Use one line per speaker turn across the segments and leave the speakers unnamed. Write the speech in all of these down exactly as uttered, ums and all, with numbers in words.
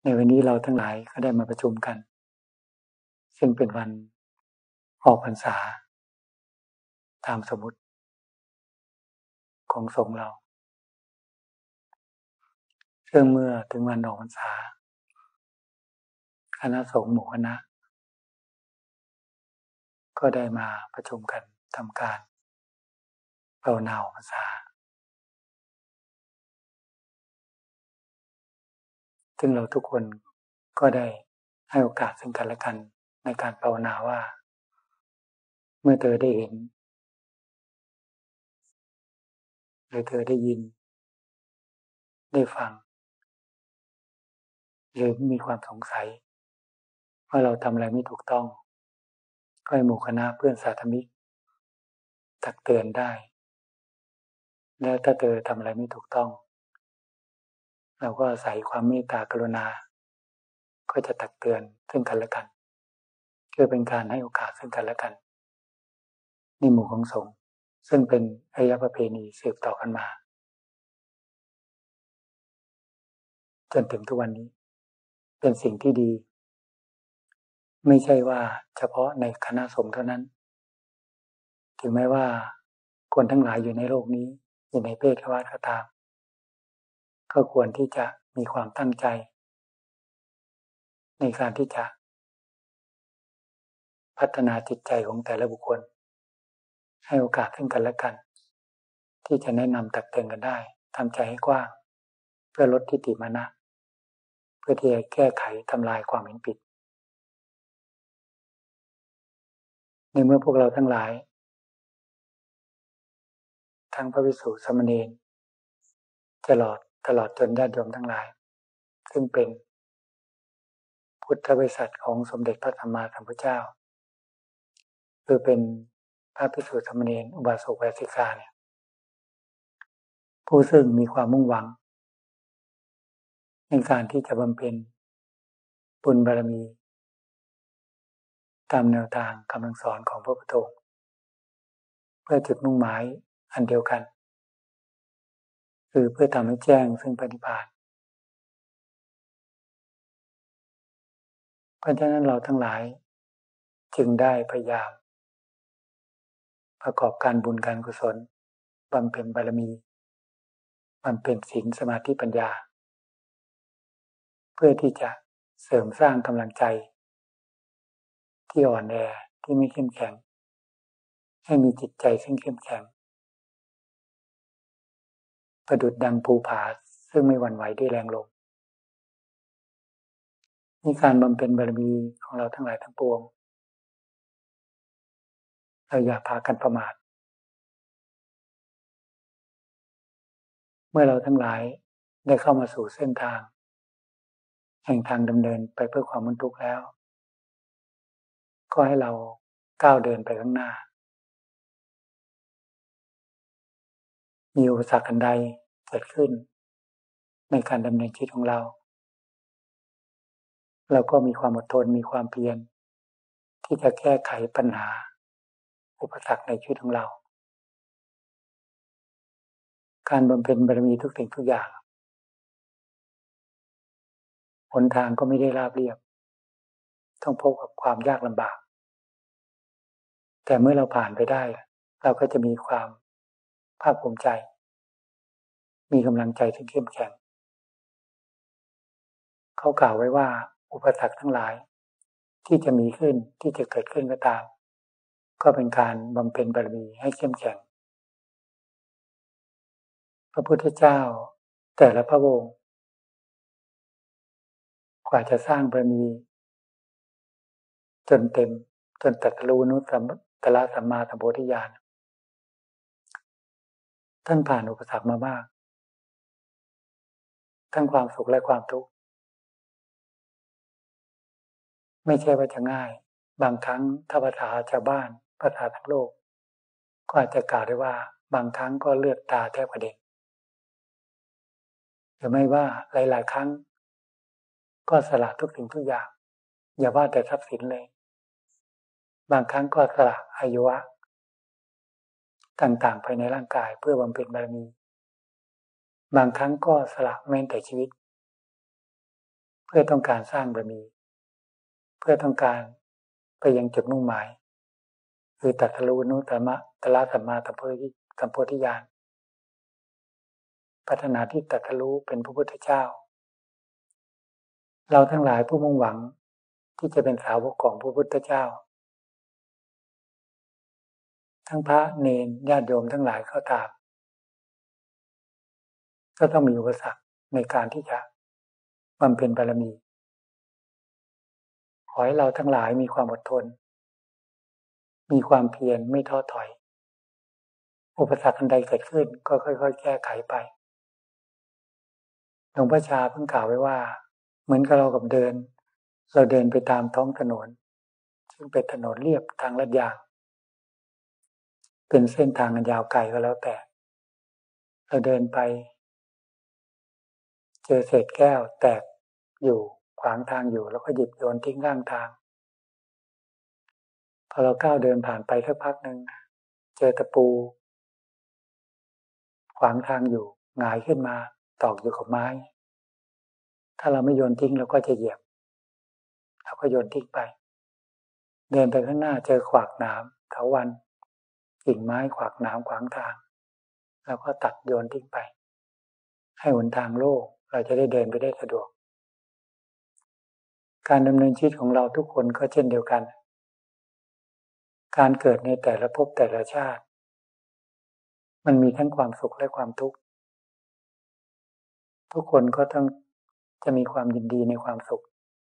ในวันนี้เราทั้งหลายก็ได้มาประชุมกันซึ่งเป็นวันออกพรรษาตามสมมุติของสงฆ์เราซึ่งเมื่อถึงวันออกพรรษาคณะสงฆ์หมู่คณะก็ได้มาประชุมกันทำการภาวนาออกพรรษาซึ่งเราทุกคนก็ได้ให้โอกาสซึ่งกันและกันในการภาวนาว่าเมื่อเธอได้เห็นหรือเธอได้ยินได้ฟังหรือมีความสงสัยว่าเราทำอะไรไม่ถูกต้องก็ให้หมู่คณะเพื่อนสาธมิกตักเตือนได้และถ้าเธอทำอะไรไม่ถูกต้องเราก็อาศัยความเมตตากรุณาก็จะตักเตือนซึ่งกันและกันเพื่อเป็นการให้โอกาสซึ่งกันและกันในหมู่ของสงฆ์ซึ่งเป็นอริยประเพณีสืบต่อกันมาจนถึงทุกวันนี้เป็นสิ่งที่ดีไม่ใช่ว่าเฉพาะในคณะสงฆ์เท่านั้นถึงแม้ว่าคนทั้งหลายอยู่ในโลกนี้อยู่ในเพศวัฏก็ตามก็ควรที่จะมีความตั้งใจในการที่จะพัฒนาจิตใจของแต่ละบุคคลให้โอกาสซึ่งกันและกันที่จะแนะนำตักเตือนกันได้ทำใจให้กว้างเพื่อลดทิฏฐิมานะเพื่อที่จะแก้ไขทำลายความเห็นผิดในเมื่อพวกเราทั้งหลายทั้งพระภิกษุสามเณรตลอดตลอดจนญาติโยมทั้งหลายซึ่งเป็นพุทธบริษัทของสมเด็จพระสัมมาสัมพุทธเจ้าคือเป็นพระภิกษุสามเณรอุบาสกอุบาสิกาเนี่ยผู้ซึ่งมีความมุ่งหวังในการที่จะบำเพ็ญบุญบารมีตามแนวทางคำสั่งสอนของพระพุทธองค์เพื่อจุดมุ่งหมายอันเดียวกันคือเพื่อทำให้แจ้งซึ่งปฏิภาณเพราะฉะนั้นเราทั้งหลายจึงได้พยายามประกอบการบุญการกุศลบำเพ็ญบารมีบำเพ็ญศีลสมาธิปัญญาเพื่อที่จะเสริมสร้างกำลังใจที่อ่อนแอที่ไม่เข้มแข็งให้มีจิตใจซึ่งเข้มแข็งประดุจดังภูผาซึ่งไม่หวั่นไหวด้วยแรงลมนี่การบำเพ็ญบารมีของเราทั้งหลายทั้งปวงเราอย่าพากันประมาทเมื่อเราทั้งหลายได้เข้ามาสู่เส้นทางแห่งทางดำเนินไปเพื่อความพ้นทุกข์แล้วก็ให้เราก้าวเดินไปข้างหน้ามีอุปสรรคอันใดเกิดขึ้นในการดำเนินชีวิตของเราเราก็มีความอดทนมีความเพียรที่จะแก้ไขปัญหาอุปสรรคในชีวิตของเราการบำเพ็ญบารมีทุกสิ่งทุกอย่างหนทางก็ไม่ได้ราบเรียบต้องพบกับความยากลำบากแต่เมื่อเราผ่านไปได้เราก็จะมีความภาคภูมิใจมีกำลังใจที่เข้มแข็งเขากล่าวไว้ว่าอุปสรรคทั้งหลายที่จะมีขึ้นที่จะเกิดขึ้นก็ตามก็เป็นการบำเพ็ญบารมีให้เข้มแข็งพระพุทธเจ้าแต่ละพระองค์กว่าจะสร้างบารมีจนเต็มจนตรัสรู้นุตตรสัมมาสัมโพธิญาณท่านผ่านอุปสรรคมามากทั้งความสุขและความทุกข์ไม่ใช่ว่าจะง่ายบางครั้งถ้าภาษาชาวบ้านภาษาทั้งโลกก็อาจจะกล่าวได้ว่าบางครั้งก็เลือดตาแทบกระเด็นหรือไม่ว่าหลายๆครั้งก็สละทุกสิ่งทุกอย่างอย่าว่าแต่ทรัพย์สินเลยบางครั้งก็สละอายุวะต่างๆภายในร่างกายเพื่อบำเพ็ญบารมีบางครั้งก็สละแม้แต่ชีวิตเพื่อต้องการสร้างบารมีเพื่อต้องการไปยังจุดมุ่งหมายคือตรัสรู้นุตตมะตละสัมมาสัมโพธิญาณพัฒนาที่ตรัสรู้เป็นพระพุทธเจ้าเราทั้งหลายผู้มุ่งหวังที่จะเป็นสาวกของพระพุทธเจ้าทั้งพระเณรญาติโยมทั้งหลายก็ตามก็ต้องมีอุปสรรคในการที่จะบำเพ็ญบารมีขอให้เราทั้งหลายมีความอดทนมีความเพียรไม่ท้อถอยอุปสรรคอันใดเกิดขึ้นก็ค่อยๆแก้ไขไปหลวงพ่อชาเพิ่งกล่าวไว้ว่าเหมือนกับเรากับเดินเราเดินไปตามท้องถนนซึ่งเป็นถนนเรียบทางลาดยางเป็นเส้นทางอันยาวไกลก็แล้วแต่เราเดินไปเจอเศษแก้วแตกอยู่ขวางทางอยู่แล้วก็หยิบโยนทิ้งข้างทางพอเราก้าวเดินผ่านไปสักพักหนึ่งเจอตะปูขวางทางอยู่หงายขึ้นมาตอกอยู่กับไม้ถ้าเราไม่โยนทิ้งเราก็จะเหยียบเราก็โยนทิ้งไปเดินไปข้างหน้าเจอขวากหนามเถาวัลย์กิ่งไม้ขวากหนามขวางทางแล้วก็ตัดโยนทิ้งไปให้หนทางโล่งเราจะได้เดินไปได้สะดวกการดำเนินชีวิตของเราทุกคนก็เช่นเดียวกันการเกิดในแต่ละภพแต่ละชาติมันมีทั้งความสุขและความทุกข์ทุกคนก็ต้องจะมีความยินดีในความสุข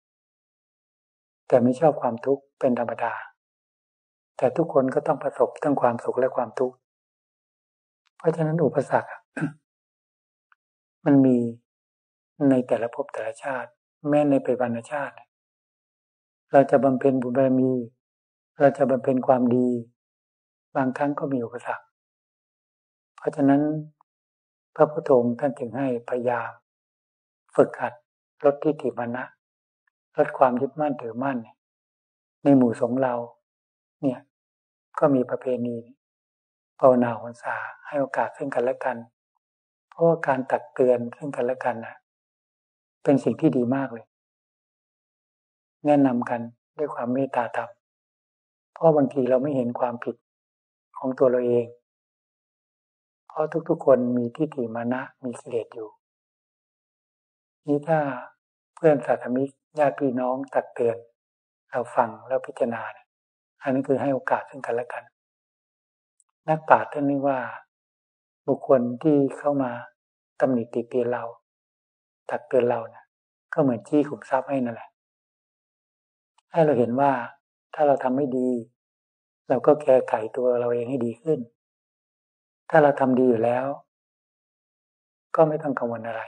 แต่ไม่ชอบความทุกข์เป็นธรรมดาแต่ทุกคนก็ต้องประสบทั้งความสุขและความทุกข์เพราะฉะนั้นอุปสรรค มันมีในแต่ละภพแต่ละชาติแม้ในปัจจุบันชาติเราจะบำเพ็ญบุญบารมีเราจะบำเพ็ญความดีบางครั้งก็มีอุปสรรคเพราะฉะนั้นพระพุทธองค์ท่านจึงให้พยายามฝึกหัดลดทิฏฐิมานะลดความยึดมั่นถือมั่นในหมู่สงฆ์เราเนี่ยก็มีประเพณีภาวนาพรรษาให้โอกาสซึ่งกันและกันเพราะว่าการตักเตือนซึ่งกันและกันนะเป็นสิ่งที่ดีมากเลยแนะนำกันด้วยความเมตตาธรรมเพราะบางทีเราไม่เห็นความผิดของตัวเราเองเพราะทุกๆคนมีทิฏฐิมานะมีกิเลสอยู่นี่ถ้าเพื่อนสาธมิกญาติพี่น้องตักเตือนเราฟังแล้วพิจารณาอันนี้คือให้โอกาสซึ่งกันและกันนักปราชญ์ท่านนี้ว่าบุคคลที่เข้ามาตำหนิติเตียนเราตักเตือนเรานะก็เหมือนจี้ขุมทรัพย์ให้นั่นแหละให้เราเห็นว่าถ้าเราทำไม่ดีเราก็แก้ไขตัวเราเองให้ดีขึ้นถ้าเราทำดีอยู่แล้วก็ไม่ต้องกังวลอะไร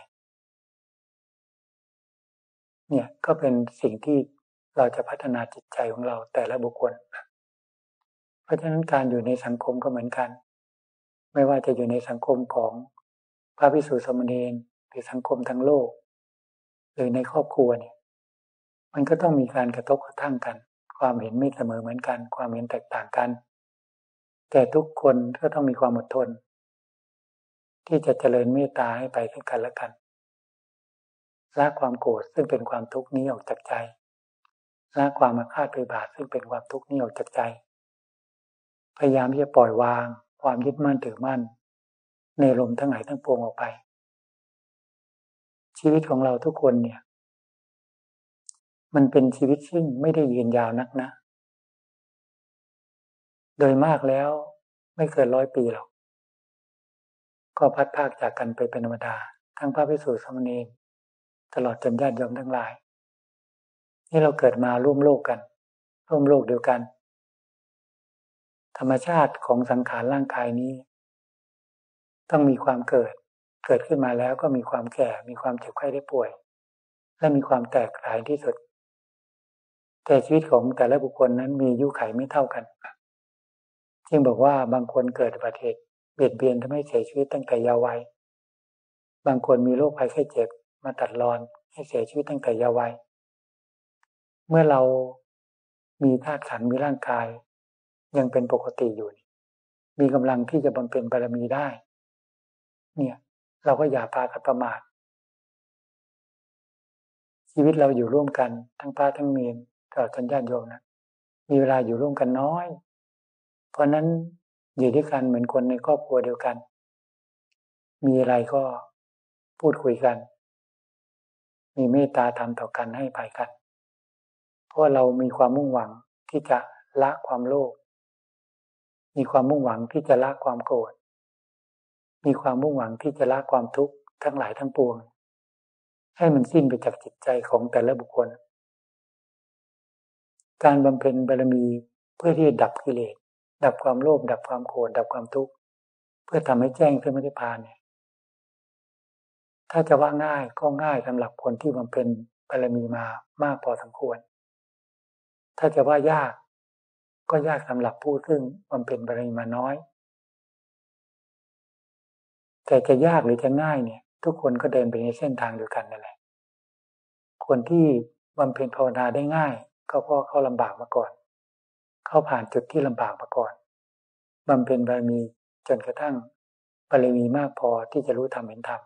เนี่ยก็เป็นสิ่งที่เราจะพัฒนาจิตใจของเราแต่ละบุคคลเพราะฉะนั้นการอยู่ในสังคมก็เหมือนกันไม่ว่าจะอยู่ในสังคมของพระภิกษุสามเณรหรือสังคมทั้งโลกหรือในครอบครัวเนี่ยมันก็ต้องมีการกระทบกระทั่งกันความเห็นไม่เสมอเหมือนกันความเห็นแตกต่างกันแต่ทุกคนก็ต้องมีความอดทนที่จะเจริญเมตตาให้ไปซึ่งกันและกันละความโกรธซึ่งเป็นความทุกข์นี้ออกจากใจละความอาฆาตพยาบาทซึ่งเป็นความทุกข์นี้ออกจากใจพยายามที่จะปล่อยวางความยึดมั่นถือมั่นในลมทั้งหลายทั้งปวงออกไปชีวิตของเราทุกคนเนี่ยมันเป็นชีวิตซึ่งไม่ได้ยืนยาวนักนะโดยมากแล้วไม่เกินร้อยปีหรอกก็พัดพรากจากกันไปเป็นธรรมดาทั้งพระภิกษุสามเณรตลอดจนญาติโยมทั้งหลายนี่เราเกิดมาร่วมโลกกันร่วมโลกเดียวกันธรรมชาติของสังขารร่างกายนี้ต้องมีความเกิดเกิดขึ้นมาแล้วก็มีความแก่มีความเจ็บไข้ได้ป่วยและมีความแตกหลายที่สุดแต่ชีวิตของแต่ละบุคคลนั้นมีอายุขัยไม่เท่ากันจึงบอกว่าบางคนเกิดอุบัติเหตุเบียดเบียนทำให้เสียชีวิตตั้งแต่เยาว์วัยบางคนมีโรคภัยไข้เจ็บมาตัดรอนให้เสียชีวิตตั้งแต่เยาว์วัยเมื่อเรามีธาตุขันธ์มีร่างกายยังเป็นปกติอยู่มีกำลังที่จะบำเพ็ญบารมีได้เนี่ยเราก็อย่าพากันประมาทชีวิตเราอยู่ร่วมกันทั้งพระทั้งเนรตลอดจนญาติโยมนะมีเวลาอยู่ร่วมกันน้อยเพราะนั้นอยู่ด้วยกันเหมือนคนในครอบครัวเดียวกันมีอะไรก็พูดคุยกันมีเมตตาธรรมต่อกันให้ภัยกันเพราะเรามีความมุ่งหวังที่จะละความโลภมีความมุ่งหวังที่จะละความโกรธมีความมุ่งหวังที่จะละความทุกข์ทั้งหลายทั้งปวงให้มันสิ้นไปจากจิตใจของแต่ละบุคคลการบำเพ็ญบารมีเพื่อที่จะดับกิเลสดับความโลภดับความโกรธดับความทุกข์เพื่อทำให้แจ้งซึ่งพระนิพพานเนี่ยถ้าจะว่าง่ายก็ง่ายสำหรับคนที่บำเพ็ญบารมีมามากพอสมควรถ้าจะว่ายากก็ยากสำหรับผู้ซึ่งบำเพ็ญบารมีมาน้อยแต่จะยากหรือจะง่ายเนี่ยทุกคนก็เดินไปในเส้นทางเดียวกันนั่นแหละคนที่บำเพ็ญภาวนาได้ง่ายก็เพราะเขาลำบากมาก่อนเขาผ่านจุดที่ลำบากมาก่อนบำเพ็ญบารมีจนกระทั่งบารมีมากพอที่จะรู้ธรรมเห็นธรรม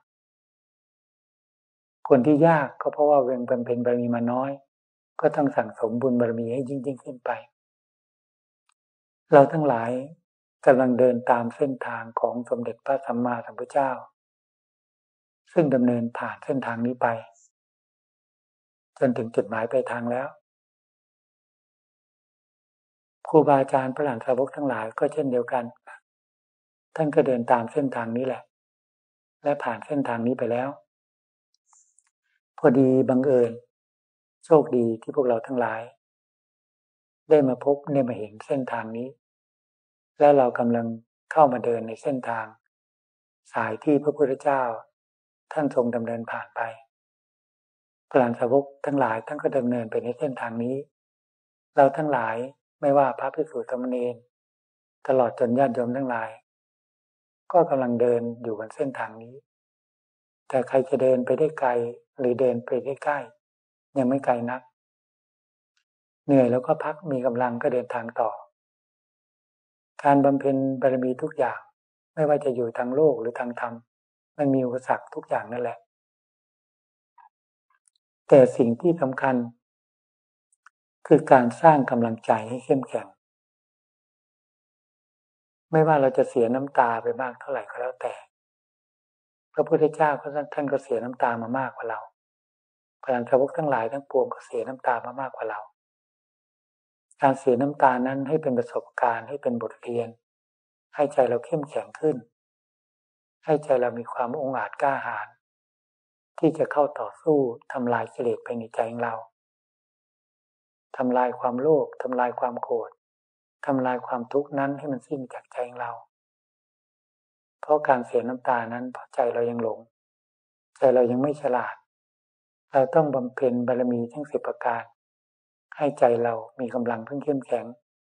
คนที่ยากก็เพราะว่าเวงบำเพ็ญบารมีมาน้อยก็ต้องสั่งสมบุญบารมีให้ยิ่งยิ่งขึ้นไปเราทั้งหลายกำลังเดินตามเส้นทางของสมเด็จพระสัมมาสัมพุทธเจ้าซึ่งดำเนินผ่านเส้นทางนี้ไปจนถึงจุดหมายปลายทางแล้วครูบาอาจารย์พระหลานสาวกทั้งหลายก็เช่นเดียวกันท่านก็เดินตามเส้นทางนี้แหละและผ่านเส้นทางนี้ไปแล้วพอดีบังเอิญโชคดีที่พวกเราทั้งหลายได้มาพบได้มาเห็นเส้นทางนี้และเรากำลังเข้ามาเดินในเส้นทางสายที่พระพุทธเจ้าท่านทรงดำเนินผ่านไปพระหลานสาวกทั้งหลายท่านก็ดำเนินไปในเส้นทางนี้เราทั้งหลายไม่ว่าพระภิกษุสามเณรตลอดจนญาติโยมทั้งหลายก็กำลังเดินอยู่บนเส้นทางนี้แต่ใครจะเดินไปได้ไกลหรือเดินไปได้ใกล้ยังไม่ไกลนักเหนื่อยแล้วก็พักมีกำลังก็เดินทางต่อการบำเพ็ญบารมีทุกอย่างไม่ว่าจะอยู่ทางโลกหรือทางธรรมมันมีอุปสรรคทุกอย่างนั่นแหละแต่สิ่งที่สำคัญคือการสร้างกำลังใจให้เข้มแข็งไม่ว่าเราจะเสียน้ำตาไปมากเท่าไหร่ก็แล้วแต่พระพุทธเจ้าก็ท่านก็เสียน้ำตามามากกว่าเราพระอรหันตสาวกทั้งหลายทั้งปวงก็เสียน้ำตามามากกว่าเราการเสียน้ำตานั้นให้เป็นประสบการณ์ให้เป็นบทเรียนให้ใจเราเข้มแข็งขึ้นให้ใจเรามีความองอาจกล้าหาญที่จะเข้าต่อสู้ทำลายกิเลสภายในใจของเราทำลายความโลภทำลายความโกรธทำลายความทุกข์นั้นให้มันสิ้นจากใจของเราเพราะการเสียน้ำตานั้นเพราะใจเรายังหลงใจเรายังไม่ฉลาดเราต้องบำเพ็ญบารมีทั้งสิบประการให้ใจเรามีกำลังเพิ่งเข้มแข็ง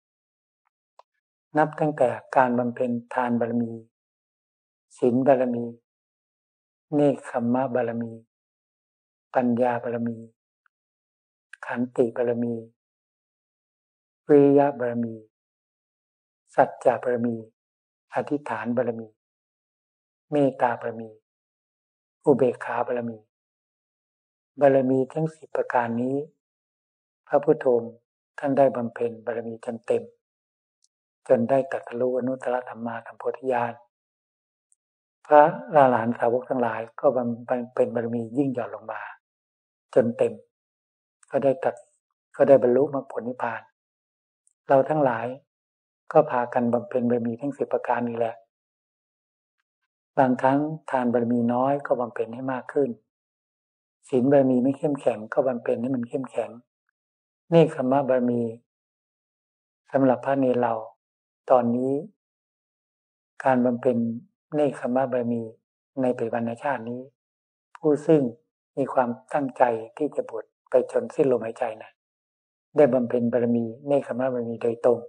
นับตั้งแต่การบำเพ็ญทานบารมีศีลบารมีเนกขัมมะบารมีปัญญาบารมีขันติบารมีวิริยะบารมีสัจจะบารมีอธิษฐานบารมีเมตตาบารมีอุเบกขาบารมีบารมีทั้งสิบประการนี้พระพุทโธท่านได้บำเพ็ญบารมีจนเต็มจนได้ตรัสรู้อนุตตรสัมมาสัมโพธิญาณพระอรหันตสาวกทั้งหลายก็บำเพ็ญบารมียิ่งหย่อนลงมาจนเต็มก็ได้ตัดก็ได้บรรลุมรรคผลนิพพานเราทั้งหลายก็พากันบำเพ็ญบารมีทั้งสิบประการนี้แหละบางครั้งทานบารมีน้อยก็บำเพ็ญให้มากขึ้นศีลบารมีไม่เข้มแข็งก็บำเพ็ญให้มันเข้มแข็งเนกขัมมะบารมีสำหรับพระเนรเราตอนนี้การบำเพ็ญเนกขัมมะบารมีในปัจจุบันชาตินี้ผู้ซึ่งมีความตั้งใจที่จะบวชไปจนสิ้นลมหายใจนะได้บำเพ็ญบารมีเนกขัมมะบารมีโดยตรง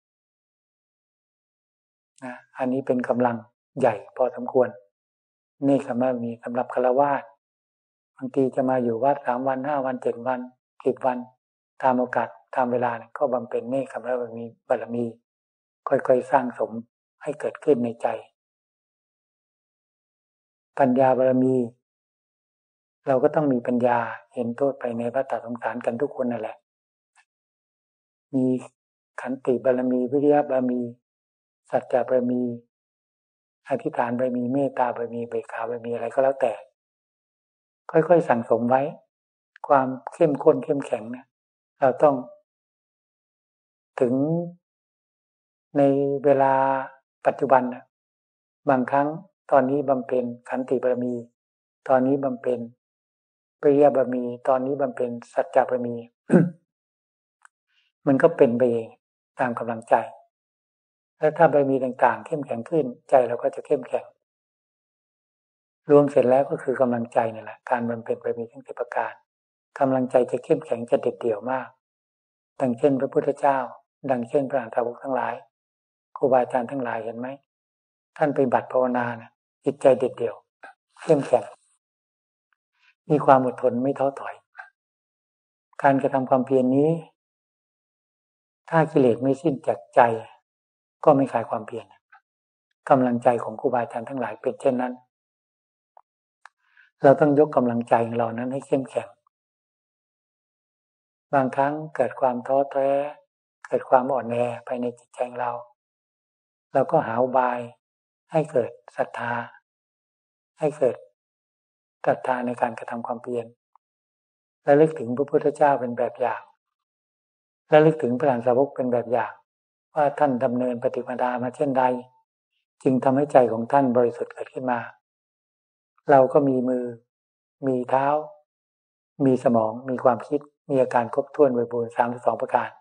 นะอันนี้เป็นกำลังใหญ่พอสมควรเนกขัมมะบารมีสำหรับฆราวาสบางทีจะมาอยู่วัดสามวันห้าวันเจ็ดวันสิบวันตามโอกาสตามเวลาเนี่ยก็บำเพ็ญเนกขัมมะบารมีบารมีค่อยๆสร้างสมให้เกิดขึ้นในใจปัญญาบารมีเราก็ต้องมีปัญญาเห็นโทษไปในวัฏสงสารกันทุกคนนั่นแหละมีขันติบารมีวิริยะบารมีสัจจะบารมีอธิษฐานบารมีเมตตาบารมีเบกขาบารมีอะไรก็แล้วแต่ค่อยๆสั่งสมไว้ความเข้มข้นเข้มแข็งเนี่ยเราต้องถึงในเวลาปัจจุบันนะบางครั้งตอนนี้บำเพ็ญขันติบารมีตอนนี้บำเพ็ญวิริยะบารมีตอนนี้บำเพ็ญสัจจะบารมี มันก็เป็นไปเองตามกำลังใจและถ้าบารมีต่างๆเข้มแข็งขึ้นใจเราก็จะเข้มแข็งรวมเสร็จแล้วก็คือกำลังใจนี่แหละการบำเพ็ญบารมีทั้งสิบประการกำลังใจจะเข้มแข็งจะเด็ดเดี่ยวมากดังเช่นพระพุทธเจ้าดังเช่นพระอรหันตสาวกทั้งหลายครูบาอาจารย์ทั้งหลายเห็นไหมท่านไปบัติภาวนานะจิตใจเด็ดเดี่ยวเข้มแข็งมีความอดทนไม่ท้อถอยการกระทำความเพียรนี้ถ้ากิเลสไม่สิ้นจากใจก็ไม่ขายความเพียรกำลังใจของครูบาอาจารย์ทั้งหลายเป็นเช่นนั้นเราต้องยกกำลังใจของเรานั้นให้เข้มแข็งบางครั้งเกิดความท้อแท้เกิดความอ่อนแอภายในจิตใจของเราเราก็หาอุบายให้เกิดศรัทธาให้เกิดศรัทธาในการกระทำความเพียรและลึกถึงพระพุทธเจ้าเป็นแบบอย่างและลึกถึงพระอรหันตสาวกเป็นแบบอย่างว่าท่านดำเนินปฏิปทามาเช่นใดจึงทำให้ใจของท่านบริสุทธิ์เกิดขึ้นมาเราก็มีมือมีเท้ามีสมองมีความคิดมีอาการครบถ้วนบริบูรณ์สามสิบสองประการ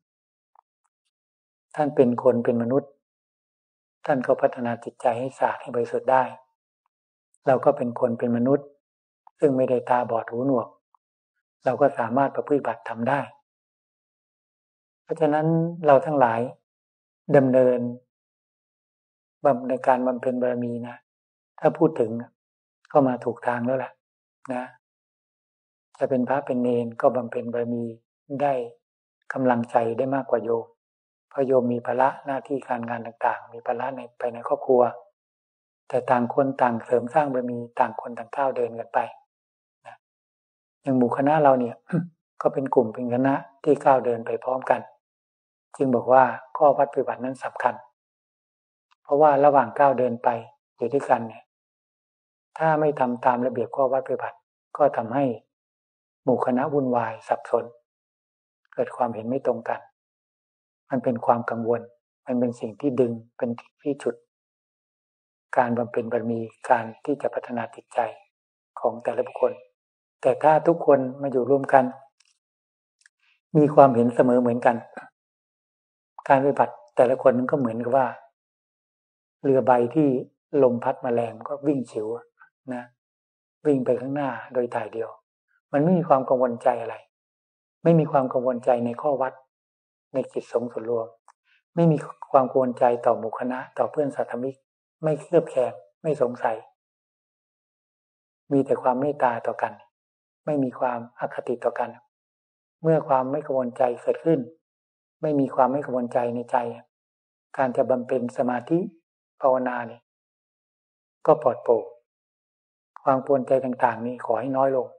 ท่านเป็นคนเป็นมนุษย์ท่านก็พัฒนาจิตใจให้สะอาดให้บริสุทธิ์ได้เราก็เป็นคนเป็นมนุษย์ซึ่งไม่ได้ตาบอดหูหนวกเราก็สามารถประพฤติบัติทำได้เพราะฉะนั้นเราทั้งหลายดำเนินในการบำเพ็ญบารมีนะถ้าพูดถึงก็มาถูกทางแล้วแหละนะจะเป็นพระเป็นเณรก็บำเพ็ญบารมีได้กำลังใจได้มากกว่าโยมเพราะโยมมีภาระหน้าที่การงานต่างๆมีภาระในไปในครอบครัวแต่ต่างคนต่างเสริมสร้างบารมีต่างคนต่างก้าวเดินกันไปนะอย่างหมู่คณะเราเนี่ย ก็เป็นกลุ่มเป็นคณะที่ก้าวเดินไปพร้อมกันจึงบอกว่าข้อวัดปฏิบัตินั้นสำคัญเพราะว่าระหว่างก้าวเดินไปอยู่ด้วยกันเนี่ยถ้าไม่ทำตามระเบียบข้อวัดปฏิบัติก็ทำให้หมู่คณะวุ่นวายสับสนเกิดความเห็นไม่ตรงกันมันเป็นความกังวลมันเป็นสิ่งที่ดึงเป็นที่ฉุดการบำเพ็ญบารมีการที่จะพัฒนาจิตใจของแต่ละบุคคลแต่ถ้าทุกคนมาอยู่ร่วมกันมีความเห็นเสมอเหมือนกันการปฏิบัติแต่ละคนก็เหมือนกับว่าเรือใบที่ลมพัดมาแรงก็วิ่งฉิวนะวิ่งไปข้างหน้าโดยถ่ายเดียวมันไม่มีความกังวลใจอะไรไม่มีความกังวลใจในข้อวัดในกิจสงฆ์ส่วนรวมไม่มีความกังวลใจต่อหมู่คณะต่อเพื่อนสาธมิกไม่เคลือบแคลงไม่สงสัยมีแต่ความเมตตาต่อกันไม่มีความอคติต่อกันเมื่อความไม่กังวลใจเกิดขึ้นไม่มีความไม่กังวลใจในใจการจะบำเพ็ญสมาธิภาวนาเนี่ยก็ปลอดโปร่งความกังวลใจต่างๆนี่ขอให้น้อยลง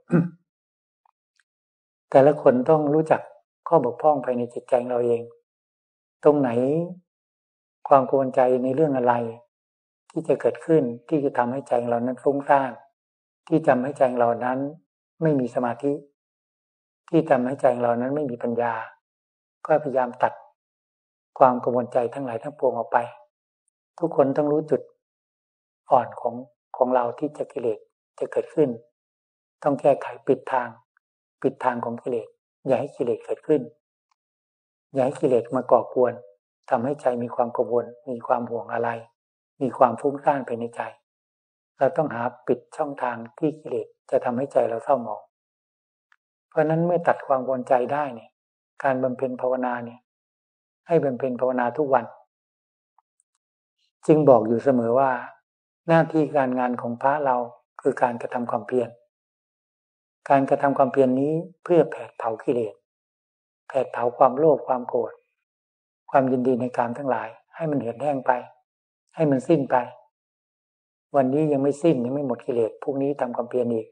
แต่ละคนต้องรู้จักข้อบกพร่องภายในจิตใจเราเองตรงไหนความกังวลใจในเรื่องอะไรที่จะเกิดขึ้นที่จะทำให้ใจเรานั้นฟุ้งซ่านที่ทำให้ใจเรานั้นไม่มีสมาธิที่ทำให้ใจเรานั้นไม่มีปัญญาก็พยายามตัดความกังวลใจทั้งหลายทั้งปวงออกไปทุกคนต้องรู้จุดอ่อนของของเราที่จะกิเลสจะเกิดขึ้นต้องแก้ไขปิดทางปิดทางของกิเลสอย่าให้กิเลสเกิดขึ้นอย่าให้กิเลสมาก่อกวนทำให้ใจมีความกังวลมีความห่วงอะไรมีความฟุ้งซ่านภายในใจเราต้องหาปิดช่องทางที่กิเลสจะทำให้ใจเราเศร้าหมองเพราะนั้นเมื่อตัดความกังวลใจได้เนี่ยการบำเพ็ญภาวนาเนี่ยให้บำเพ็ญภาวนาทุกวันจึงบอกอยู่เสมอว่าหน้าที่การงานของพระเราคือการกระทำความเพียรการกระทำความเพียรนี้เพื่อแผดเผากิเลสแผดเผาความโลภความโกรธความยินดีในกามทั้งหลายให้มันเหือดแห้งไปให้มันสิ้นไปวันนี้ยังไม่สิ้นยังไม่หมดกิเลสพรุ่งนี้ทำความเพียรอีก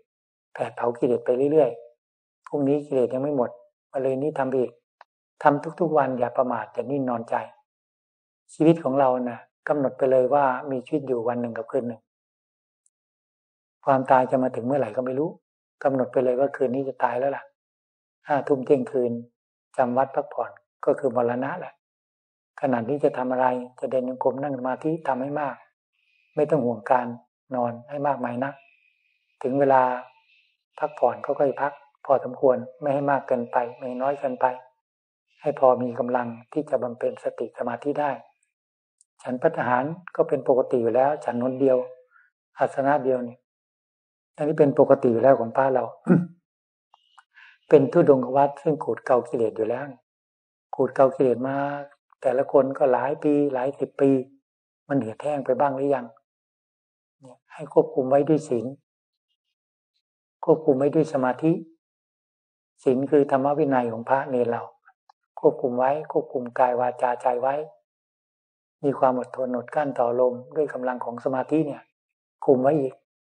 แผดเผากิเลสไปเรื่อยๆพรุ่งนี้กิเลสยังไม่หมดมะรืนนี้ทำอีกทำทุกๆวันอย่าประมาทอย่านิ่งนอนใจชีวิตของเรานะ่ะกำหนดไปเลยว่ามีชีวิตอยู่วันหนึ่งกับคืนหนึ่งความตายจะมาถึงเมื่อไหร่ก็ไม่รู้กำหนดไปเลยว่าคืนนี้จะตายแล้วล่ะห้าทุ่มเที่ยงคืนจำวัดพักผ่อนก็คือมรณะแหละขณะนี้จะทำอะไรจะเดินจงกรมนั่งสมาธิทำให้มากไม่ต้องห่วงการนอนให้มากมายนักถึงเวลาพักผ่อนก็ค่อยพักพอสมควรไม่ให้มากเกินไปไม่น้อยเกินไปให้พอมีกำลังที่จะบำเพ็ญสติสมาธิได้ฉันภัตตาหารก็เป็นปกติอยู่แล้วฉันนนเดียวอาสนะเดียวนี่อันนี้เป็นปกติอยู่แล้วของพระเรา เป็นทุดงควัตซึ่งขูดเกากิเลสอยู่แล้วขูดเกากิเลสมาแต่ละคนก็หลายปีหลายสิบปีมันเหือดแห้งไปบ้างหรือยังเนี่ยให้ควบคุมไว้ด้วยศีลควบคุมไว้ด้วยสมาธิศีลคือธรรมวินัยของพระเนรเราควบคุมไว้ควบคุมกายวาจาใจไว้มีความอดทนอดกลั้นต่อลมด้วยกำลังของสมาธิเนี่ยคุมไว้อีก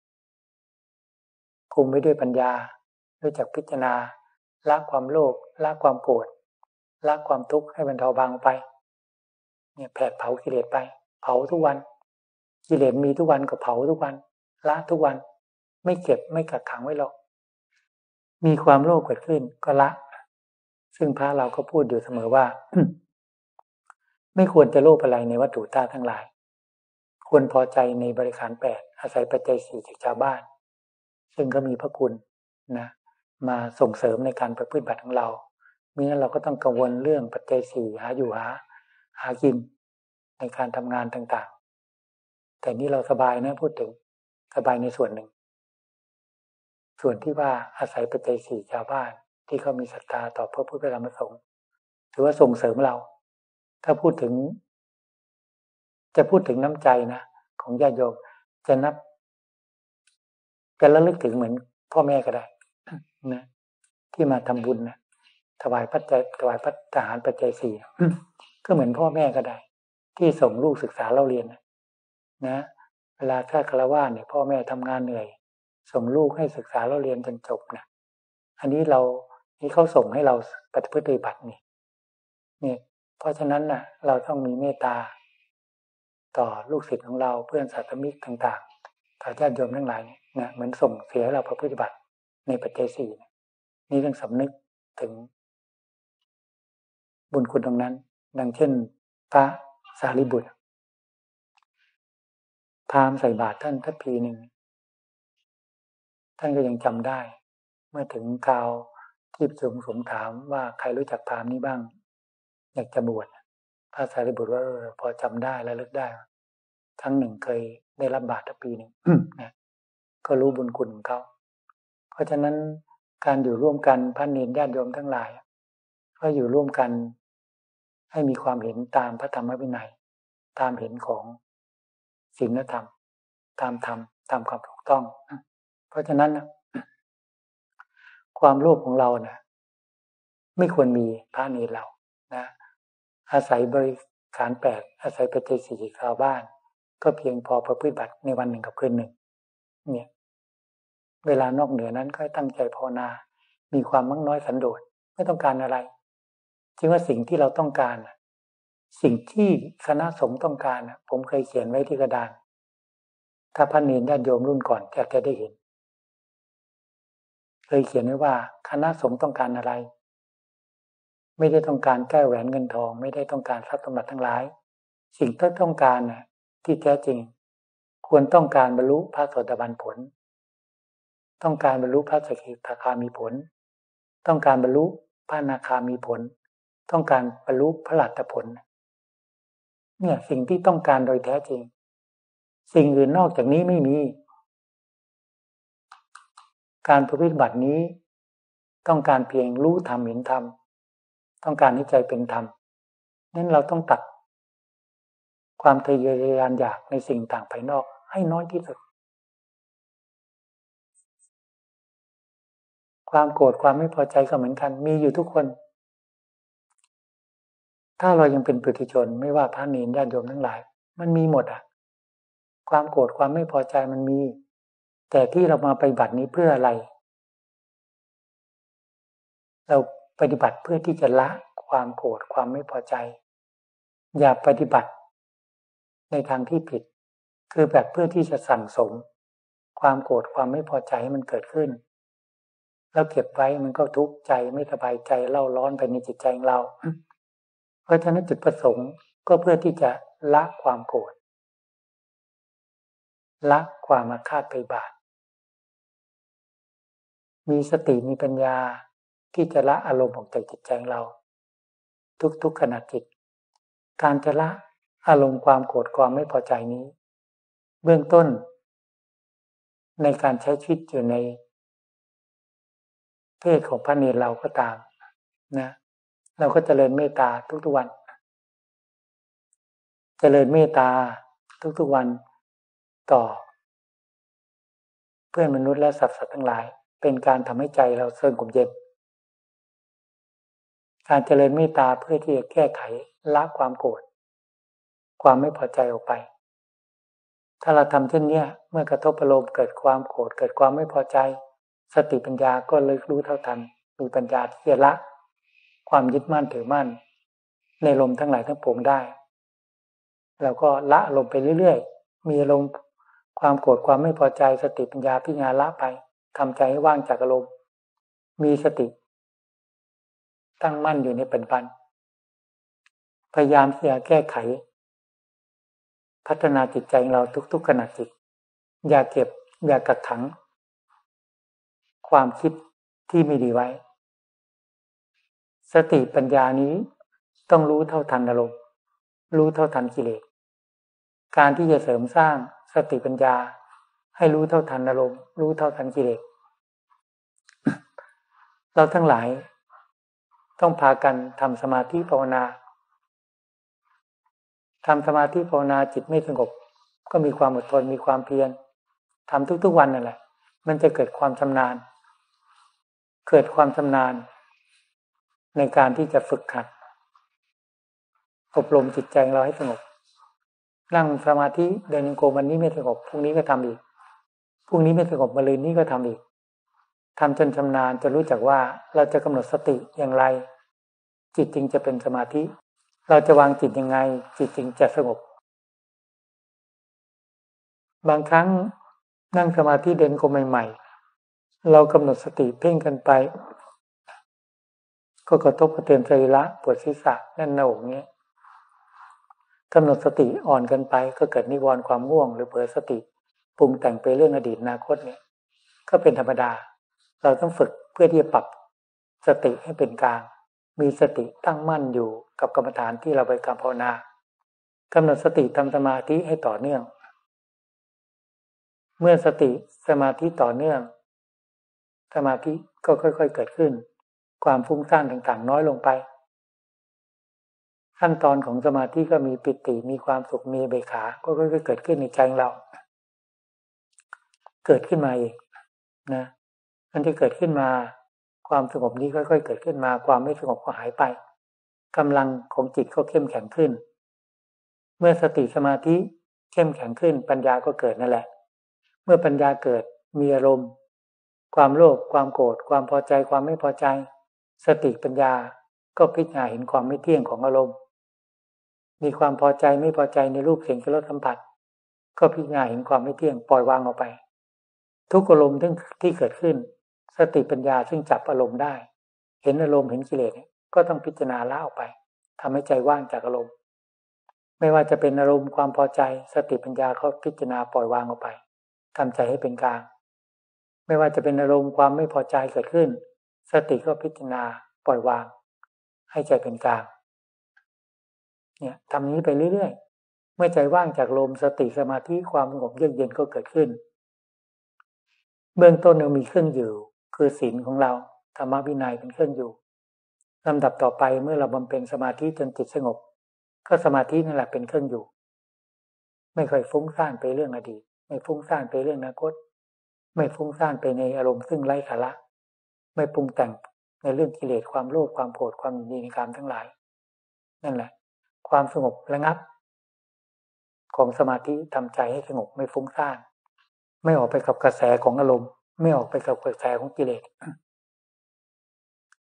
คุมไว้ด้วยปัญญารู้จักพิจารณาละความโลภละความโกรธละความทุกข์ให้บรรเทาเบาไปเนี่ยแผดเผากิเลสไปเผาทุกวันกิเลสมีทุกวันก็เผาทุกวันละทุกวันไม่เก็บไม่กักขังไว้หรอกมีความโลภเกิดขึ้นก็ละซึ่งพระเราก็พูดอยู่เสมอว่า ไม่ควรจะโลภอะไรในวัตถุธาตุทั้งหลายควรพอใจในบริขารแปดอาศัยปัจจัยสี่จากชาวบ้านซึ่งก็มีพระคุณนะมาส่งเสริมในการประพฤติบัติของเรามิฉะนั้นเราก็ต้องกังวลเรื่องปัจจัยสี่หาอยู่หาหากินในการทำงานต่างๆแต่นี่เราสบายนะพูดถึงสบายในส่วนหนึ่งส่วนที่ว่าอาศัยปัจจัยสี่ชาวบ้านที่เขามีศรัทธาต่อพระพุทธธรรมพระสงฆ์ถือว่าส่งเสริมเราถ้าพูดถึงจะพูดถึงน้ำใจนะของญาติโยมจะนับจะระลึกถึงเหมือนพ่อแม่ก็ได้นะที่มาทำบุญนะถวายปัจจัยถวายพัฒหารปัจจัยสี่ก็เหมือนพ่อแม่ก็ได้ที่ส่งลูกศึกษาเล่าเรียนนะนะเวลาถ้าฆราวาสเนี่ยพ่อแม่ทำงานเหนื่อยส่งลูกให้ศึกษาเล่าเรียนจนจบนะอันนี้เราที่เขาส่งให้เราปฏิบัตินี่นี่เพราะฉะนั้นน่ะเราต้องมีเมตตาต่อลูกศิษย์ของเราเพื่อนสาธมิกต่างๆต่อญาติโยมทั้งหลายเนี่ยนะเหมือนส่งเสียให้เราปฏิบัติในปัจจัยสี่นี่ต้องสำนึกถึงบุญคุณตรงนั้นดังเช่นพระสารีบุตรพราหมณ์ใส่บาตรท่านทัพพีหนึ่งท่านก็ยังจำได้เมื่อถึงคราวที่ทรงสมถามว่าใครรู้จักพราหมณ์นี้บ้างอยากจะบวชพระสารีบุตรว่าเออพอจำได้และลึกได้ครั้งหนึ่งเคยได้รับบาตรทัพพีหนึ่งนะก็รู้บุญคุณของเขาเพราะฉะนั้นการอยู่ร่วมกันพระเนรญาติโยมทั้งหลายก็อยู่ร่วมกันให้มีความเห็นตามพระธรรมวินัยตามเห็นของศีลธรรมตามธรรมตามความถูกต้องเพราะฉะนั้นความโลภของเรานะไม่ควรมีพระเนรเรานะอาศัยบริขารแปดอาศัยปัจจัยสี่ชาวบ้านก็เพียงพอประพฤติบัติในวันหนึ่งกับคืนหนึ่งเนี่ยเวลานอกเหนือนั้นก็ตั้งใจภาวนามีความมั่งน้อยสันโดษไม่ต้องการอะไรจึงว่าสิ่งที่เราต้องการสิ่งที่คณะสงฆ์ต้องการผมเคยเขียนไว้ที่กระดานถ้าพระเนรญาติโยมรุ่นก่อนจะจะได้เห็นเคยเขียนไว้ว่าคณะสงฆ์ต้องการอะไรไม่ได้ต้องการแก้วแหวนเงินทองไม่ได้ต้องการทรัพย์สมบัติทั้งหลายสิ่งที่ต้องการน่ะที่แท้จริงควรต้องการบรรลุพระโสดาบันผลต้องการบรรลุพระสกิทาคามีผลต้องการบรรลุพระอนาคามีผลต้องการบรรลุพระอรหัตผลเนี่ยสิ่งที่ต้องการโดยแท้จริงสิ่งอื่นนอกจากนี้ไม่มีการปฏิบัตินี้ต้องการเพียงรู้ธรรมเห็นธรรมต้องการให้ใจเป็นธรรมนั้นเราต้องตัดความทะเยอทะยานอยากในสิ่งต่างภายนอกให้น้อยที่สุดความโกรธความไม่พอใจก็เหมือนกันมีอยู่ทุกคนถ้าเรายังเป็นปุถุชนไม่ว่าพระเนรญาติโยมทั้งหลายมันมีหมดอ่ะความโกรธความไม่พอใจมันมีแต่ที่เรามาปฏิบัตินี้เพื่ออะไรเราปฏิบัติเพื่อที่จะละความโกรธความไม่พอใจอย่าปฏิบัติในทางที่ผิดคือแบบเพื่อที่จะสั่งสมความโกรธความไม่พอใจให้มันเกิดขึ้นแล้วเก็บไว้มันก็ทุกข์ใจไม่สบายใจเล่าร้อนไปในจิตใจของเราเพราะฉะนั้นจุดประสงค์ก็เพื่อที่จะละความโกรธละความอาฆาตพยาบาทมีสติมีปัญญาที่จะละอารมณ์ของใจจิตใจของเราทุกๆขณะจิตการจะละอารมณ์ความโกรธความไม่พอใจนี้เบื้องต้นในการใช้ชีวิตอยู่ในเพศของพระเนรเราก็ตามนะเราก็เจริญเมตตาทุกๆวันเจริญเมตตาทุกๆวันต่อเพื่อนมนุษย์และสัตว์สัตว์ทั้งหลายเป็นการทำให้ใจเราสงบเย็นการเจริญเมตตาเพื่อที่จะแก้ไขละความโกรธความไม่พอใจออกไปถ้าเราทำเช่นนี้เมื่อกระทบอารมณ์เกิดความโกรธเกิดความไม่พอใจสติปัญญาก็เลยรู้เท่าทันมีปัญญาที่จะละความยึดมั่นถือมั่นในลมทั้งหลายทั้งปวงได้แล้วก็ละลมไปเรื่อยๆมีอารมณ์ความโกรธความไม่พอใจสติปัญญาพิจารณาละไปทำใจให้ว่างจากอารมณ์มีสติตั้งมั่นอยู่ในปัจจุบันพยายามที่จะแก้ไขพัฒนาจิตใจของเราทุกๆขณะจิตอย่าเก็บอย่ากักขังความคิดที่ไม่ดีไว้สติปัญญานี้ต้องรู้เท่าทันอารมณ์รู้เท่าทันกิเลสการที่จะเสริมสร้างสติปัญญาให้รู้เท่าทันอารมณ์รู้เท่าทันกิเลสเราทั้งหลายต้องพากันทำสมาธิภาวนาทำสมาธิภาวนาจิตไม่สงบก็มีความอดทนมีความเพียรทำทุกๆวันนั่นแหละมันจะเกิดความชำนาญเกิดความชำนาญในการที่จะฝึกหัดอบรมจิตใจเราให้สงบนั่งสมาธิเดินจงกรมวันนี้ไม่สงบพรุ่งนี้ก็ทำอีกพรุ่งนี้ไม่สงบมะรืนนี้ก็ทำอีกทำจนชำนาญจนรู้จักว่าเราจะกำหนดสติอย่างไรจิตจึงจะเป็นสมาธิเราจะวางจิตยังไงจิตจึงจะสงบบางครั้งนั่งสมาธิเดินจงกรมใหม่ๆเรากำหนดสติเพ่งกันไปก็กระทบกระเทือนสรีระปวดศีรษะแน่นหน้าอกเงี้ยกำหนดสติอ่อนกันไปก็เกิดนิวรณ์ความง่วงหรือเผลอสติปรุงแต่งไปเรื่องอดีตอนาคตเนี่ยก็เป็นธรรมดาเราต้องฝึกเพื่อที่จะปรับสติให้เป็นกลางมีสติตั้งมั่นอยู่กับกรรมฐานที่เราไปกำภาวนากำหนดสติทำสมาธิให้ต่อเนื่องเมื่อสติสมาธิต่อเนื่องสมาธิก็ค่อยๆเกิดขึ้นความฟุ้งซ่านต่างๆน้อยลงไปขั้นตอนของสมาธิก็มีปิติมีความสุขมีเบกขาก็ค่อยๆเกิดขึ้นในใจเราเกิดขึ้นมาเองนะมันจะเกิดขึ้นมาความสงบนี้ค่อยๆเกิดขึ้นมาความไม่สงบก็หายไปกำลังของจิตก็เข้มแข็งขึ้นเมื่อสติสมาธิเข้มแข็งขึ้นปัญญาก็เกิดนั่นแหละเมื่อปัญญาเกิดมีอารมณ์ความโลภความโกรธความพอใจความไม่พอใจสติปัญญาก็พิจารณาเห็นความไม่เที่ยงของอารมณ์มีความพอใจไม่พอใจในรูปเสียงกลิ่นรสสัมผัสก็พิจารณาเห็นความไม่เที่ยงปล่อยวางออกไปทุกอารมณ์ที่เกิดขึ้นสติปัญญาซึ่งจับอารมณ์ได้เห็นอารมณ์เห็นกิเลสก็ต้องพิจารณาละออกไปทำให้ใจว่างจากอารมณ์ไม่ว่าจะเป็นอารมณ์ความพอใจสติปัญญาเขาพิจารณาปล่อยวางออกไปทำใจให้เป็นกลางไม่ว่าจะเป็นอารมณ์ความไม่พอใจเกิดขึ้นสติก็พิจารณาปล่อยวางให้ใจเป็นกลางเนี่ยทำนี้ไปเรื่อยๆเมื่อใจว่างจากลมสติสมาธิความสงบเยือกเย็นก็เกิดขึ้นเบื้องต้นเรามีเครื่องอยู่คือศีลของเราธรรมวินัยเป็นเครื่องอยู่ลำดับต่อไปเมื่อเราบำเพ็ญสมาธิจนจิตสงบก็สมาธินั่นแหละเป็นเครื่องอยู่ไม่ค่อยฟุ้งซ่านไปเรื่องอดีตไม่ฟุ้งซ่านไปเรื่องอนาคตไม่ฟุ้งซ่านไปในอารมณ์ซึ่งไร้สาระไม่ปรุงแต่งในเรื่องกิเลสความโลภความโกรธความยินดีในกามทั้งหลายนั่นแหละความสงบระงับของสมาธิทำใจให้สงบไม่ฟุ้งซ่านไม่ออกไปกับกระแสของอารมณ์ไม่ออกไปกับกระแสของกิเลส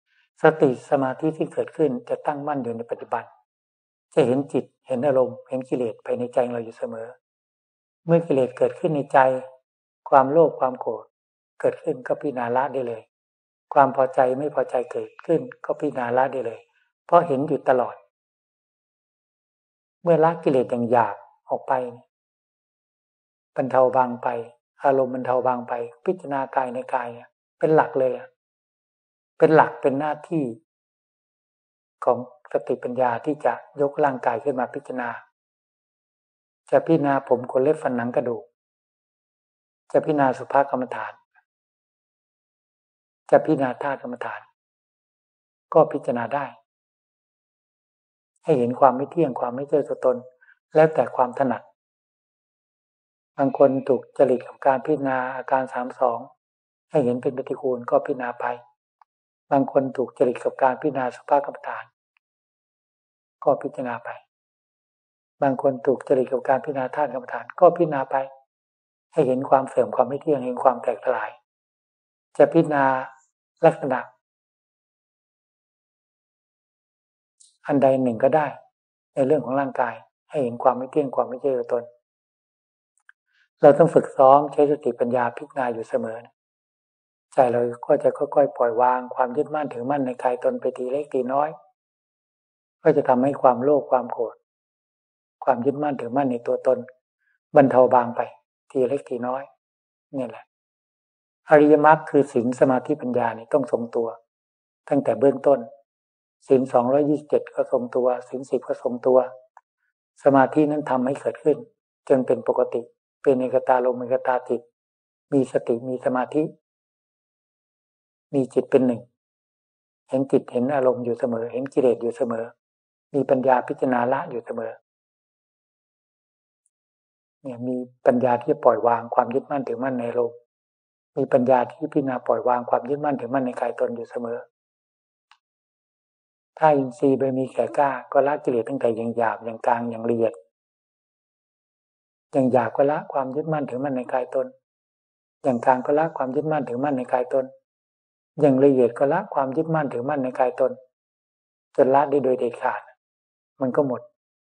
สติสมาธิที่เกิดขึ้นจะตั้งมั่นอยู่ในปัจจุบันจะเห็นจิตเห็นอารมณ์เห็นกิเลสภายในใจเราอยู่เสมอเมื่อกิเลสเกิดขึ้นในใจความโลภความโกรธเกิดขึ้นก็พิจารณาละได้เลยความพอใจไม่พอใจเกิดขึ้นก็พิจารณาละได้เลยเพราะเห็นอยู่ตลอดเมื่อละกิเลสอย่างหยาบออกไปบรรเทาบางไปอารมณ์บรรเทาบางไปพิจารณากายในกายเป็นหลักเลยเป็นหลักเป็นหน้าที่ของสติปัญญาที่จะยกร่างกายขึ้นมาพิจารณาจะพิจารณาผมขนเล็บฟันหนังกระดูกจะพิจารณาสุภกรรมฐานจะพิจารณาธาตุกรรมฐานก็พิจารณาได้ให้เห็นความไม่เที่ยงความไม่ใช่ตัวตนแล้วแต่ความถนัดบางคนถูกจริตกับการพิจารณาอาการสามสิบสองให้เห็นเป็นปฏิกูลก็พิจารณาไปบางคนถูกจริตกับการพิจารณาสุภกรรมฐานก็พิจารณาไปบางคนถูกจริตกับการพิจารณาธาตุกรรมฐานก็พิจารณาไปให้เห็นความเสื่อมความไม่เที่ยงเห็นความแตกสลายจะพิจารณาลักษณะอันใดหนึ่งก็ได้ในเรื่องของร่างกายให้เห็นความไม่เที่ยงความไม่ใช่ตัวตนเราต้องฝึกซ้อมใช้สติปัญญาพิจารณาอยู่เสมอใจเราก็จะค่อยๆปล่อยวางความยึดมั่นถือมั่นในกายตนไปทีเล็กทีน้อยก็จะทำให้ความโลภความโกรธความยึดมั่นถือมั่นในตัวตนบรรเทาบางไปทีเล็กทีน้อยนี่แหละอริยมรรคคือศีลสมาธิปัญญานี่ต้องทรงตัวตั้งแต่เบื้องต้นศีลสองร้อยยี่สิบเจ็ดก็ทรงตัวศีลสิบก็ทรงตัวสมาธินั้นทำให้เกิดขึ้นจนเป็นปกติเป็นเอกตาลมเอกตาจิตมีสติมีสมาธิมีจิตเป็นหนึ่งเห็นจิตเห็นอารมณ์อยู่เสมอเห็นกิเลสอยู่เสมอมีปัญญาพิจารณาละอยู่เสมอเนี่ยมีปัญญาที่จะปล่อยวางความยึดมั่นถือมั่นในอารมณ์มีปัญญาที่พิจารณาปล่อยวางความยึดมั่นถือมั่นในกายตนอยู่เสมอถ้าอินทรีย์บารมีแก่กล้าก็ละกิเลสตั้งแต่อย่างหยาบอย่างกลางอย่างละเอียดอย่างหยาบก็ละความยึดมั่นถือมั่นในกายตนอย่างกลางก็ละความยึดมั่นถือมั่นในกายตนอย่างละเอียดก็ละความยึดมั่นถือมั่นในกายตนจนละได้โดยเด็ดขาดมันก็หมด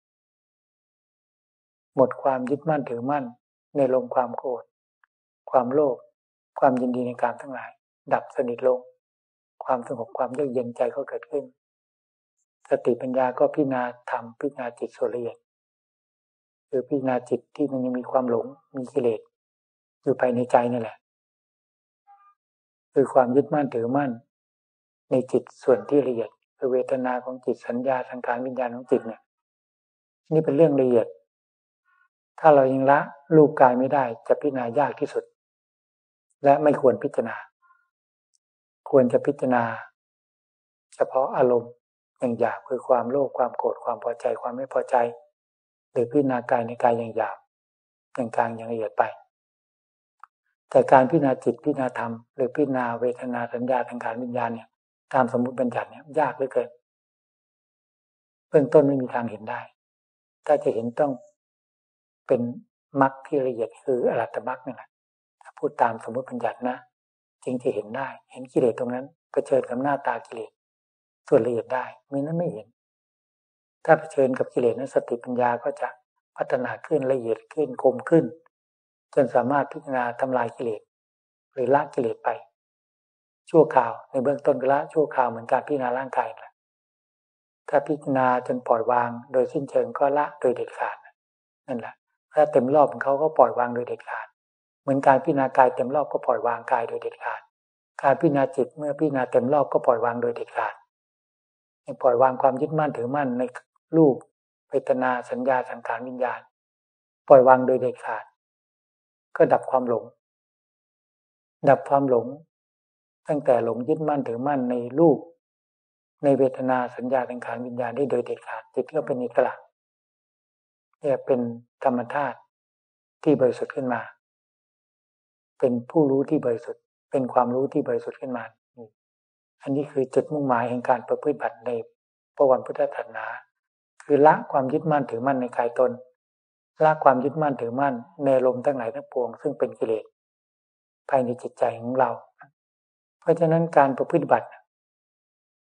หมดความยึดมั่นถือมั่นในลมความโกรธความโลภความยินดีในกามทั้งหลายดับสนิทลงความสงบความเยือกเย็นใจก็เกิดขึ้นสติปัญญาก็พิจารณาธรรมพิจารณาจิตส่วนละเอียดคือพิจารณาจิตที่มันยังมีความหลงมีกิเลสอยู่ภายในใจนี่แหละคือความยึดมั่นถือมั่นในจิตส่วนที่ละเอียดคือเวทนาของจิตสัญญาสังขารวิญญาณของจิตเนี่ยนี่เป็นเรื่องละเอียดถ้าเรายังละรูปกายไม่ได้จะพิจารณายากที่สุดและไม่ควรพิจารณาควรจะพิจารณาเฉพาะอารมณ์อย่างหยาบคือความโลภความโกรธความพอใจความไม่พอใจหรือพิจารณากายในกายอย่างหยาบอย่างกลางอย่างละเอียดไปแต่การพิจารณาจิตพิจารณาธรรมหรือพิจารณาเวทนาสัญญาสังขารวิญญาณเนี่ยตามสมมุติบัญญัติเนี่ยยากเหลือเกินเบื้องต้นไม่มีทางเห็นได้ถ้าจะเห็นต้องเป็นมรรคที่ละเอียดคืออรหัตมรรคนี่แหละถ้าพูดตามสมมุติบัญญัตินะจึงจะเห็นได้เห็นกิเลสตรงนั้นเผชิญกับหน้าตากิเลสส่วนละเอียดได้มินั้นไม่เห็นถ้าเผชิญกับกิเลสนั้นสติปัญญาก็จะพัฒนาขึ้นละเอียดขึ้นคมขึ้นจนสามารถพิจารณาทำลายกิเลสหรือละกิเลสไปชั่วคราวในเบื้องต้นก็ละชั่วคราวเหมือนการพิจารณาร่างกายแหละถ้าพิจารณาจนปล่อยวางโดยสิ้นเชิงก็ละโดยเด็ดขาดนั่นแหละถ้าเต็มรอบของเขาก็ปล่อยวางโดยเด็ดขาดเหมือนการพิจารณากายเต็มรอบก็ปล่อยวางกายโดยเด็ดขาดการพิจารณาจิตเมื่อพิจารณาเต็มรอบก็ปล่อยวางโดยเด็ดขาดปล่อยวางความยึดมั่นถือมั่นในรูปเวทนาสัญญาสังขารวิญญาณปล่อยวางโดยเด็ดขาดก็ดับความหลงดับความหลงตั้งแต่หลงยึดมั่นถือมั่นในรูปในเวทนาสัญญาสังขารวิญญาณได้โดยเด็ดขาดจิตก็เป็นอิสระเนี่ยเป็นธรรมธาตุที่บริสุทธิ์ขึ้นมาเป็นผู้รู้ที่บริสุทธิ์เป็นความรู้ที่บริสุทธิ์ขึ้นมาอันนี้คือจุดมุ่งหมายแห่งการประพฤติบัติในพระวันพุทธศาสนาคือละความยึดมั่นถือมั่นในกายตนละความยึดมั่นถือมั่นในลมทั้งหลายทั้งปวงซึ่งเป็นกิเลสภายในจิตใจของเราเพราะฉะนั้นการประพฤติบัติ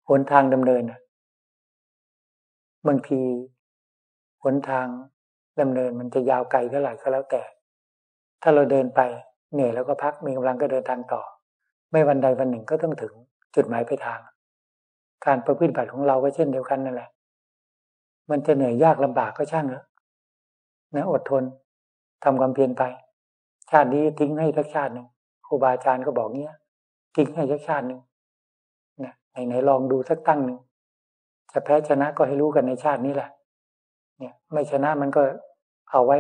หนทางดำเนินบางทีหนทางดำเนินมันจะยาวไกลเท่าไหร่ก็แล้วแต่ถ้าเราเดินไปเหนื่อยแล้วก็พักมีกำลังก็เดินทางต่อไม่วันใดวันหนึ่งก็ต้องถึงจุดหมายปลายทางการประพฤติบัติของเราก็เช่นเดียวกันนั่นแหละมันจะเหนื่อยยากลำบากก็ช่างเถอะนะอดทนทำความเพียรไปชาตินี้ทิ้งให้สักชาติหนึ่งครูบาอาจารย์ก็บอกเงี้ยทิ้งให้สักชาติหนึ่งนะไหนๆลองดูสักตั้งหนึ่งจะแพ้ชนะก็ให้รู้กันในชาตินี้แหละเนี่ยไม่ชนะมันก็เอาไว้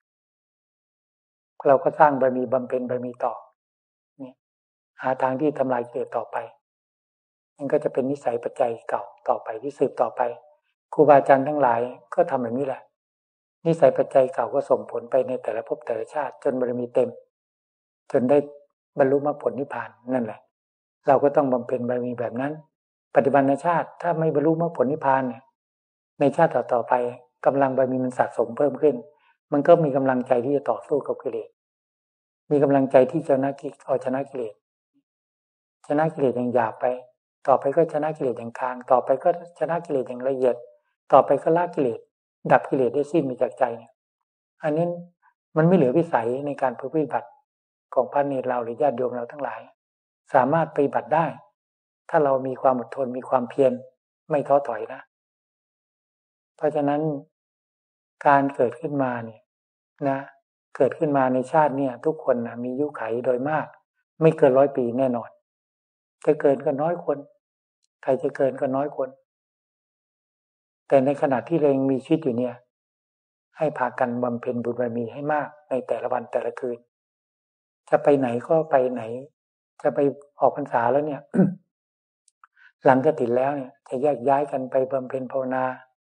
เราก็สร้างบารมีบำเพ็ญบารมีต่อเนี่ยหาทางที่ทำลายกิเลสต่อไปมันก็จะเป็นนิสัยปัจจัยเก่าต่อไปที่สืบต่อไปครูบาอาจารย์ทั้งหลายก็ทำแบบนี้แหละนิสัยปัจจัยเก่าก็ส่งผลไปในแต่ละภพแต่ละชาติจนบารมีเต็มจนได้บรรลุมรรคผลนิพพานนั่นแหละเราก็ต้องบำเพ็ญบารมีแบบนั้นปัจจุบันชาติถ้าไม่บรรลุมรรคผลนิพพานเนี่ยในชาติต่อๆไปกำลังบารมีมันสะสมเพิ่มขึ้นมันก็มีกำลังใจที่จะต่อสู้กับกิเลสมีกำลังใจที่จะนะเอาชนะกิเลสชนะกิเลสอย่างหยาบไปต่อไปก็ชนะกิเลสอย่างกลางต่อไปก็ชนะกิเลสอย่างละเอียดต่อไปก็ละกิเลสดับกิเลสได้สิ้นไปจากใจเนี่ยอันนี้มันไม่เหลือวิสัยในการปฏิบัติของพระเนรเราหรือญาติโยมเราทั้งหลายสามารถปฏิบัติได้ถ้าเรามีความอดทนมีความเพียรไม่ท้อถอยนะเพราะฉะนั้นการเกิดขึ้นมาเนี่ยนะเกิดขึ้นมาในชาติเนี่ยทุกคนนะมีอายุขัยโดยมากไม่เกินร้อยปีแน่นอนจะเกินก็น้อยคนใครจะเกินก็น้อยคนแต่ในขณะที่เรายังมีชีวิตอยู่เนี่ยให้พากันบำเพ็ญบุญบารมีให้มากในแต่ละวันแต่ละคืนจะไปไหนก็ไปไหนจะไปออกพรรษาแล้วเนี่ย หลังกฐินแล้วเนี่ยจะแยกย้ายกันไปบำเพ็ญภาวนา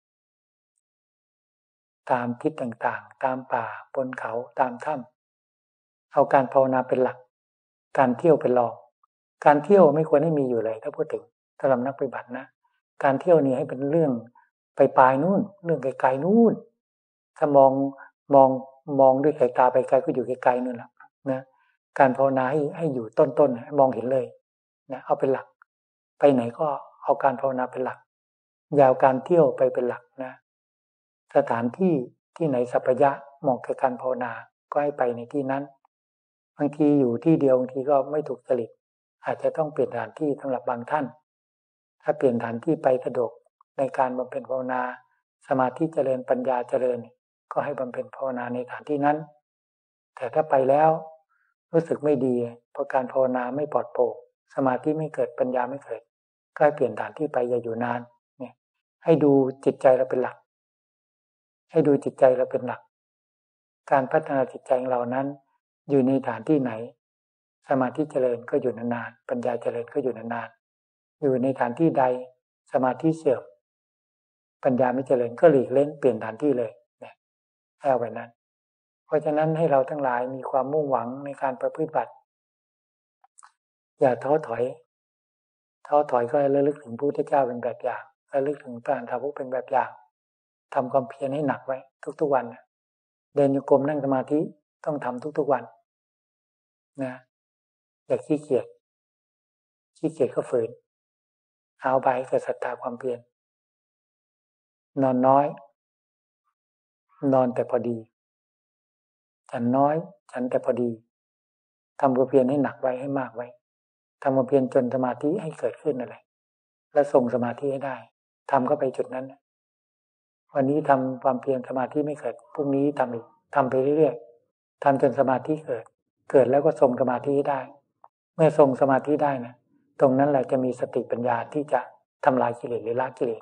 ตามทิศต่างๆตามป่าบนเขาตามถ้ำเอาการภาวนาเป็นหลักการเที่ยวเป็นรองการเที่ยวไม่ควรให้มีอยู่เลยถ้าพูดถึงสำหรับนักปฏิบัตินะการเที่ยวนี่ให้เป็นเรื่องไปปลายนู่นเรื่องไกลๆนู่นถ้ามองมองมองด้วยสายตาไปไกลก็อยู่ไกลๆนู่นแหละนะการภาวนาให้ให้อยู่ต้นๆให้มองเห็นเลยนะเอาเป็นหลักไปไหนก็เอาการภาวนาเป็นหลักอย่าเอาการเที่ยวไปเป็นหลักนะสถานที่ที่ไหนสัพยะเหมาะกับการภาวนาก็ให้ไปในที่นั้นบางทีอยู่ที่เดียวบางทีก็ไม่ถูกจริตอาจจะต้องเปลี่ยนสถานที่สำหรับบางท่านถ้าเปลี่ยนสถานที่ไปสะดวกในการบำเพ็ญภาวนาสมาธิเจริญปัญญาเจริญก็ให้บำเพ็ญภาวนาในสถานที่นั้นแต่ถ้าไปแล้วรู้สึกไม่ดีเพราะการภาวนาไม่ปลอดโปร่งสมาธิไม่เกิดปัญญาไม่เกิดก็ให้เปลี่ยนสถานที่ไปอย่าอยู่นานเนี่ยให้ดูจิตใจเราเป็นหลักให้ดูจิตใจเราเป็นหลักการพัฒนาจิตใจของเรานั้นอยู่ในฐานที่ไหนสมาธิเจริญก็อยู่นานๆปัญญาเจริญก็อยู่นานๆอยู่ในฐานที่ใดสมาธิเสื่อมปัญญาไม่เจริญก็หลีกเล่นเปลี่ยนฐานที่เลยเนี่ยให้เอาไว้นั้นเพราะฉะนั้นให้เราทั้งหลายมีความมุ่งหวังในการประพฤติบัติอย่าท้อถอยท้อถอยก็ระลึกถึงพระพุทธเจ้าเป็นแบบอย่างระลึกถึงพระอรหันตสาวกเป็นแบบอย่างทำความเพียรให้หนักไว้ทุกๆวันเดินโยกมนั่งสมาธิต้องทำทุกๆวันนะอย่าขี้เกียจขี้เกียจก็ฝืนเอาไปเกิดศรัทธาความเพียรนอนน้อยนอนแต่พอดีฉันน้อยฉันแต่พอดีทำความเพียรให้หนักไว้ให้มากไว้ทำความเพียรจนสมาธิให้เกิดขึ้นอะไรแล้วส่งสมาธิให้ได้ทำเข้าไปจุดนั้นวันนี้ทำความเพียรสมาธิไม่เกิดพรุ่งนี้ทำอีกทำไปเรื่อยๆทำจนสมาธิเกิดเกิดแล้วก็ส่งสมาธิให้ได้เมื่อส่งสมาธิได้นะตรงนั้นแหละจะมีสติปัญญาที่จะทำลายกิเลสหรือละกิเลส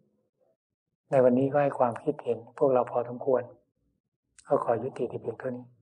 ในวันนี้ก็ให้ความคิดเห็นพวกเราพอสมควรก็ขอยุติที่เพียงเท่านี้